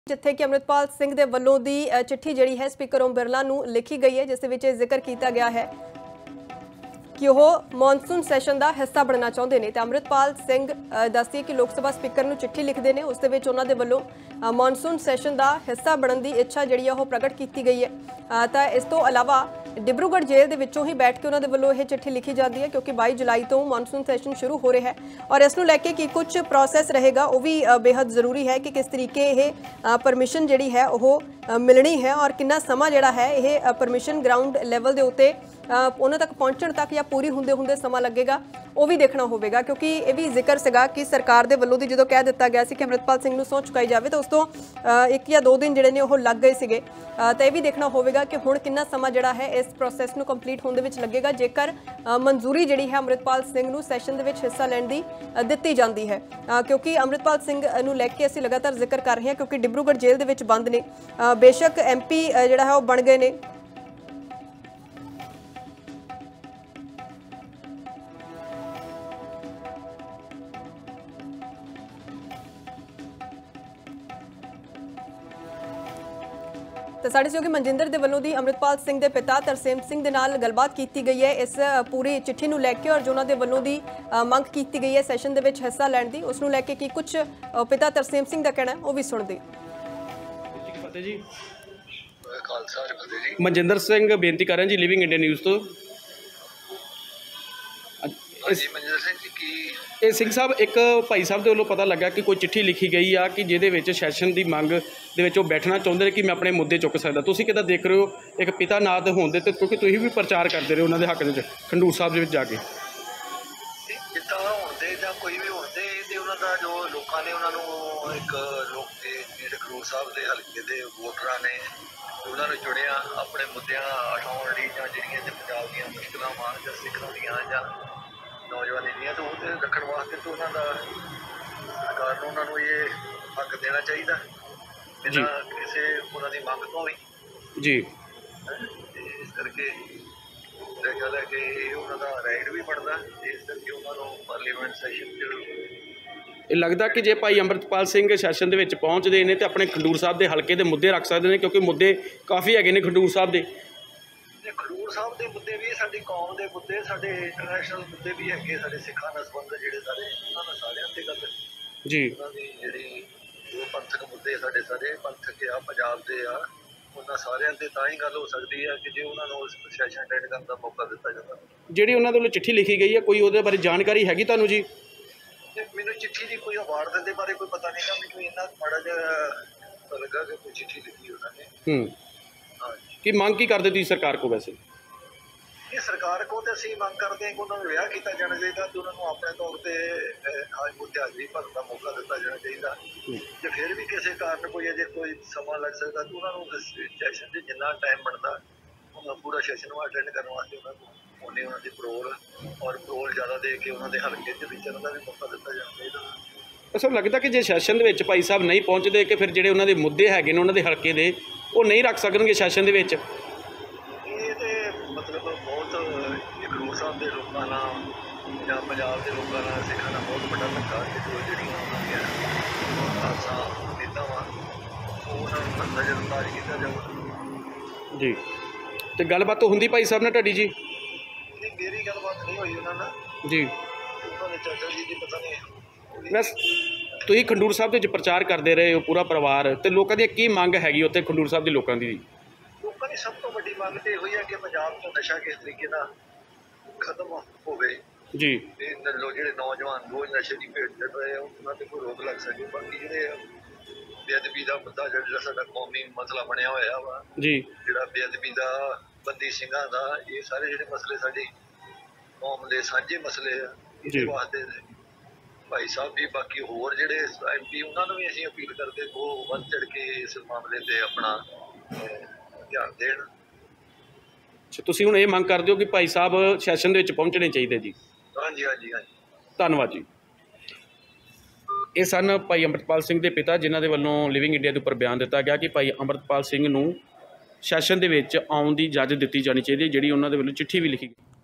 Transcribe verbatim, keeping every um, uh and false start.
जिथे कि अमृतपाल सिंह दे वल्लों दी चिट्ठी जिहड़ी है स्पीकर ओम बिरला नूं लिखी गई है, जिस विच जिक्र किया गया है कि वह मॉनसून सैशन का हिस्सा बनना चाहते हैं। तो अमृतपाल सिंह दसदिए कि लोक सभा स्पीकर नूं चिट्ठी लिखते हैं, उस दे विच उन्हां दे वल्लों मॉनसून सैशन का हिस्सा बनने की इच्छा जिहड़ी है वह प्रगट की गई है। तो इस तो अलावा डिब्रूगढ़ जेल के विचों ही बैठ के उन्होंने वल्लों यह चिट्ठी लिखी जाती है, क्योंकि बाई जुलाई तो मॉनसून सैशन शुरू हो रहा है और इसनूं लैके कि कुछ प्रोसैस रहेगा वह भी बेहद जरूरी है कि किस तरीके ये परमिशन जिहड़ी है वह मिलनी है और कितना समा जिहड़ा है यह परमिशन ग्राउंड लैवल के उत्ते उन्हां तक पहुँचण तक या पूरी हुंदे हुंदे समा लगेगा वह भी देखना होगा। क्योंकि यह भी जिक्र सीगा कि सरकार के वल्लों दी जदों कह दिता गया सी कि अमृतपाल सिंह नूं सौं चुकाई जाए तो उस तो एक या दो दिन जिहड़े ने वो लग गए सीगे। तो यह भी देखना होगा कि हुण कितना समा जिहड़ा है इस प्रोसैस नूं कंप्लीट होने विच लगेगा जेकर मंजूरी जिहड़ी है अमृतपाल सिंह नूं सैशन दे विच हिस्सा लैण दी दित्ती जांदी है। क्योंकि अमृतपाल सिंह नूं लैके असीं लगातार जिक्र कर रहे हैं, क्योंकि डिब्रूगढ़ जेल दे विच बंद ने, बेशक एम पी जिहड़ा है वो बन गए ने, तो साढ़े सहयोगी मनजिंदर दे वल्लों दी अमृतपाल सिंह दे पिता तरसेम सिंह दे नाल गलबात की गई है इस पूरी चिट्ठी नूं लैके और जो उन्होंने वल्लों दी मंग की गई है सैशन दे विच हिस्सा लैण दी, उस नूं लैके कि कुछ पिता तरसेम सिंह दा कहना है वो भी सुणदे। जी मनजिंदर सिंह बेनती कर रहे हैं जी लिविंग इंडिया न्यूज़ तो ਇਹ ਸਿੰਘ ਸਾਹਿਬ ਇੱਕ ਭਾਈ ਸਾਹਿਬ ਦੇ ਵੱਲੋਂ ਪਤਾ ਲੱਗਾ ਕਿ ਕੋਈ ਚਿੱਠੀ ਲਿਖੀ ਗਈ ਆ ਕਿ ਜਿਹਦੇ ਵਿੱਚ ਸੈਸ਼ਨ ਦੀ ਮੰਗ ਦੇ ਵਿੱਚ ਉਹ ਬੈਠਣਾ ਚਾਹੁੰਦੇ ਨੇ ਕਿ ਮੈਂ ਆਪਣੇ ਮੁੱਦੇ ਚੁੱਕ ਸਕਦਾ। ਤੁਸੀਂ ਕਿੱਦਾਂ ਦੇਖ ਰਹੇ ਹੋ ਇੱਕ ਪਿਤਾ ਨਾਂ ਦੇ ਹੋਣ ਦੇ ਤੇ, ਕਿਉਂਕਿ ਤੁਸੀਂ ਵੀ ਪ੍ਰਚਾਰ ਕਰਦੇ ਰਹੇ ਉਹਨਾਂ ਦੇ ਹੱਕ ਦੇ ਵਿੱਚ ਖੰਡੂਰ ਸਾਹਿਬ ਦੇ ਵਿੱਚ ਜਾ ਕੇ। ਪਿਤਾ ਹੋਣ ਦੇ ਜਾਂ ਕੋਈ ਵੀ ਹੋਣ ਦੇ ਤੇ ਉਹਨਾਂ ਦਾ ਜੋ ਲੋਕਾਂ ਨੇ ਉਹਨਾਂ ਨੂੰ ਇੱਕ ਲੋਕ ਜਿਹੜੇ ਖੰਡੂਰ ਸਾਹਿਬ ਦੇ ਹਲਕੇ ਦੇ ਵੋਟਰਾਂ ਨੇ ਉਹਨਾਂ ਨੂੰ ਚੁਣਿਆ ਆਪਣੇ ਮੁੱਦਿਆਂ ਉਠਾਉਣ ਲਈ ਜਾਂ ਜਿਹੜੀਆਂ ਤੇ ਪੰਜਾਬ ਦੀਆਂ ਮੁਸ਼ਕਲਾਂ ਮਾਰ ਜਾਂ ਸਿੱਖਾਂ ਦੀਆਂ ਜਾਂ नौजवानी दी तो वो रखने वास्ते तो उन्होंने सरकार को उन्होंने ये हक देना चाहिए बिना किसी उन्होंने मंग तो भी जी। इस करके मेरा ख्याल है कि उन्होंने राइट भी बनता इस करके उन्होंने पार्लीमेंट सैशन ਇਹ ਲੱਗਦਾ ਕਿ ਜੇ ਭਾਈ ਅੰਮ੍ਰਿਤਪਾਲ ਸਿੰਘ ਸੈਸ਼ਨ ਦੇ ਵਿੱਚ ਪਹੁੰਚਦੇ ਨੇ ਤੇ ਆਪਣੇ ਖੰਡੂਰ ਸਾਹਿਬ ਦੇ ਹਲਕੇ ਦੇ ਮੁੱਦੇ ਰੱਖ ਸਕਦੇ ਨੇ, ਕਿਉਂਕਿ ਮੁੱਦੇ ਕਾਫੀ ਹੈਗੇ ਨੇ ਖੰਡੂਰ ਸਾਹਿਬ ਦੇ। ਖਡੂਰ ਸਾਹਿਬ ਦੇ ਮੁੱਦੇ ਵੀ ਸਾਡੀ ਕੌਮ ਦੇ ਮੁੱਦੇ ਸਾਡੇ ਇੰਟਰਨੈਸ਼ਨਲ ਮੁੱਦੇ ਵੀ ਹੈਗੇ, ਸਾਡੇ ਸਿੱਖਾਂ ਨਾਲ ਸੰਬੰਧ ਜਿਹੜੇ ਸਾਰੇ ਉਹਨਾਂ ਨਾਲ ਸਾਰਿਆਂ ਤੇ ਗੱਲ ਜੀ। ਉਹਨਾਂ ਦੀ ਜਿਹੜੀ ਜੋ ਪੰਥਕ ਮੁੱਦੇ ਸਾਡੇ ਸਾਰੇ ਪੰਥਕ ਆ ਪੰਜਾਬ ਦੇ ਆ ਉਹਨਾਂ ਸਾਰਿਆਂ ਤੇ ਤਾਂ ਹੀ ਗੱਲ ਹੋ ਸਕਦੀ ਹੈ ਕਿ ਜੇ ਉਹਨਾਂ ਨੂੰ ਉਸ ਸੈਸ਼ਨ ਅਟੈਂਡ ਕਰਨ ਦਾ ਮੌਕਾ ਦਿੱਤਾ ਜਾਂਦਾ। ਜਿਹੜੀ ਉਹਨਾਂ ਦੇ ਵੱਲੋਂ ਚਿੱਠੀ ਲਿਖੀ ਗਈ ਹੈ ਕੋਈ ਉਹਦੇ ਬਾਰੇ ਜਾਣਕਾਰੀ ਹੈਗੀ ਤੁਹਾਨੂੰ ਜੀ? ਮੈਨੂੰ ਚਿੱਠੀ ਦੀ ਕੋਈ ਅਵਾਰਡ ਦੇ ਬਾਰੇ ਕੋਈ ਪਤਾ ਨਹੀਂ ਗਾ, ਮੈਨੂੰ ਇੰਨਾ ਮਾੜਾ ਜਿਹਾ ਲੱਗਾ ਕਿ ਕੋਈ ਚਿੱਠੀ ਲਿਖੀ ਉਹਨਾਂ ਨੇ। ਹੂੰ ਕੀ ਮੰਗ ਕੀ ਕਰਦੇ ਤੁਸੀਂ ਸਰਕਾਰ ਕੋ? ਵੈਸੇ ਇਹ ਸਰਕਾਰ ਕੋ ਤੇ ਅਸੀਂ ਮੰਗ ਕਰਦੇ ਹਾਂ ਕਿ ਉਹਨਾਂ ਨੂੰ ਵਿਆਹ ਕੀਤਾ ਜਾਣਾ ਚਾਹੀਦਾ ਤੇ ਉਹਨਾਂ ਨੂੰ ਆਪਣੇ ਤੌਰ ਤੇ ਅੱਜ ਮੁੱਦੇ ਹਾਜ਼ਰੀ ਭਰਨ ਦਾ ਮੌਕਾ ਦਿੱਤਾ ਜਾਣਾ ਚਾਹੀਦਾ। ਜੇ ਫਿਰ ਵੀ ਕਿਸੇ ਕਾਰਨ ਕੋਈ ਅਜੇ ਕੋਈ ਸਮਾਂ ਲੱਗ ਸਕਦਾ ਤਾਂ ਉਹਨਾਂ ਨੂੰ ਸੈਸ਼ਨ 'ਚ ਜਿੰਨਾ ਟਾਈਮ ਬਣਦਾ ਉਹਨਾਂ ਪੂਰਾ ਸੈਸ਼ਨ ਨੂੰ ਅਟੈਂਡ ਕਰਨ ਵਾਸਤੇ ਉਹਨਾਂ ਨੂੰ ਉਹਨੇ ਉਹਨਾਂ ਦੀ ਪਰੋਲ ਔਰ ਪਰੋਲ ਜ਼ਿਆਦਾ ਦੇ ਕੇ ਉਹਨਾਂ ਦੇ ਹਲਕੇ 'ਚ ਵਿਚਰਨ ਦਾ ਵੀ ਮੌਕਾ ਦਿੱਤਾ ਜਾਣਾ ਚਾਹੀਦਾ। ਅਸਲ ਲੱਗਦਾ ਕਿ ਜੇ ਸੈਸ਼ਨ ਦੇ ਵਿੱਚ ਭਾਈ ਸਾਹਿਬ ਨਹੀਂ ਪਹੁੰਚਦੇ ਕਿ ਫਿਰ ਜਿਹੜੇ ਉਹਨਾਂ ਦੇ ਮੁੱਦੇ ਹੈਗੇ ਨੇ ਉਹਨਾਂ ਦੇ ਹਲਕੇ ਦੇ ਉਹ ਨਹੀਂ ਰੱਖ ਸਕਣਗੇ ਸੈਸ਼ਨ ਦੇ ਵਿੱਚ। ਇਹ ਤੇ ਮਤਲਬ ਬਹੁਤ ਖਡੂਰ ਸਾਹਿਬ ਦੇ ਲੋਕਾਂ ਨਾਲ ਜਾਂ ਪੰਜਾਬ ਦੇ ਲੋਕਾਂ ਨਾਲ ਸਿੱਖਾਂ ਨਾਲ ਬਹੁਤ ਵੱਡਾ ਧੱਕਾ ਕਿ ਜੋ ਜਿਹੜੀਆਂ ਉਹਨਾਂ ਦੀਆਂ ਖਾਲਸਾ ਨੇਤਾ ਵਾ ਉਹਨਾਂ ਨੂੰ ਨਜ਼ਰਅੰਦਾਜ਼ ਕੀਤਾ ਜਾਊਗਾ ਜੀ। ਤੇ ਗੱਲਬਾਤ ਹੁੰਦੀ ਭਾਈ ਸਾਹਿਬ ਨਾਲ ਤੁਹਾਡੀ ਜੀ? ਨਹੀਂ ਮੇਰੀ ਗੱਲਬਾਤ ਨਹੀਂ ਹੋਈ ਉਹਨਾਂ ਨਾਲ ਜੀ। ਉਹਨਾਂ ਦੇ ਚਾਚਾ ਜੀ ਦੀ ਪਤਾ ਨਹੀਂ। ਬਸ ਤੁਸੀਂ ਖੰਡੂਰ ਸਾਹਿਬ ਦੇ ਵਿੱਚ ਪ੍ਰਚਾਰ ਕਰਦੇ ਰਹੇ ਹੋ ਪੂਰਾ ਪਰਿਵਾਰ, ਤੇ ਲੋਕਾਂ ਦੀ ਕੀ ਮੰਗ ਹੈਗੀ ਉੱਥੇ ਖੰਡੂਰ ਸਾਹਿਬ ਦੇ ਲੋਕਾਂ ਦੀ? ਲੋਕਾਂ ਦੀ ਸਭ ਤੋਂ ਵੱਡੀ ਮੰਗ ਤੇ ਹੋਈ ਹੈ ਕਿ ਪੰਜਾਬ ਤੋਂ ਨਸ਼ਾ ਕਿਸ ਤਰੀਕੇ ਨਾਲ ਖਤਮ ਹੋਵੇ ਜੀ। ਤੇ ਜਿਹੜੇ ਨੌਜਵਾਨ ਰੋਜ਼ ਨਸ਼ੇ ਦੀ ਭੇਟ ਚੜ ਰਹੇ ਆ ਉਹਨਾਂ ਤੇ ਕੋਈ ਰੋਕ ਲੱਗ ਸਕੇ। ਬਾਕੀ ਜਿਹੜੇ ਬੇਅਦਬੀ ਦਾ ਮੁੱਦਾ ਜਿਹੜਾ ਸਾਡਾ ਕੌਮੀ ਮਸਲਾ ਬਣਿਆ ਹੋਇਆ ਵਾ ਜੀ, ਜਿਹੜਾ ਬੇਅਦਬੀ ਦਾ ਬੰਦੀ ਸਿੰਘਾਂ ਦਾ, ਇਹ ਸਾਰੇ ਜਿਹੜੇ ਮਸਲੇ ਸਾਡੀ ਕੌਮ ਦੇ ਸਾਂਝੇ ਮਸਲੇ ਆ, ਇਹਦੇ ਵਾਸਤੇ ਭਾਈ ਸਾਹਿਬ ਵੀ ਬਾਕੀ ਹੋਰ ਜਿਹੜੇ ਐਮ ਪੀ ਉਹਨਾਂ ਨੂੰ ਵੀ ਅਸੀਂ ਅਪੀਲ ਕਰਦੇ ਉਹ ਵੱਧ ਚੜ ਕੇ ਇਸ ਮਾਮਲੇ ਤੇ ਆਪਣਾ ਧਿਆਨ ਦੇਣ। ਅੱਛਾ, ਤੁਸੀਂ ਹੁਣ ਇਹ ਮੰਗ ਕਰਦੇ ਹੋ ਕਿ ਭਾਈ ਸਾਹਿਬ ਸੈਸ਼ਨ ਦੇ ਵਿੱਚ ਪਹੁੰਚਣੇ ਚਾਹੀਦੇ ਜੀ? ਹਾਂਜੀ ਹਾਂਜੀ ਹਾਂਜੀ ਧੰਨਵਾਦ ਜੀ। ਇਹ ਸਨ ਭਾਈ ਅੰਮ੍ਰਿਤਪਾਲ ਸਿੰਘ ਦੇ ਪਿਤਾ, ਜਿਨ੍ਹਾਂ ਦੇ ਵੱਲੋਂ ਲਿਵਿੰਗ ਇੰਡੀਆ ਦੇ ਉੱਪਰ ਬਿਆਨ ਦਿੱਤਾ ਗਿਆ ਕਿ ਭਾਈ ਅੰਮ੍ਰਿਤਪਾਲ ਸਿੰਘ ਨੂੰ ਸੈਸ਼ਨ ਦੇ ਵਿੱਚ ਆਉਣ ਦੀ ਇਜਾਜ਼ਤ ਦਿੱਤੀ ਜਾਣੀ ਚਾਹੀਦੀ, ਜਿਹੜੀ ਉਹਨਾਂ ਦੇ ਵੱਲੋਂ ਚਿੱਠੀ ਵੀ ਲਿਖੀ ਗਈ।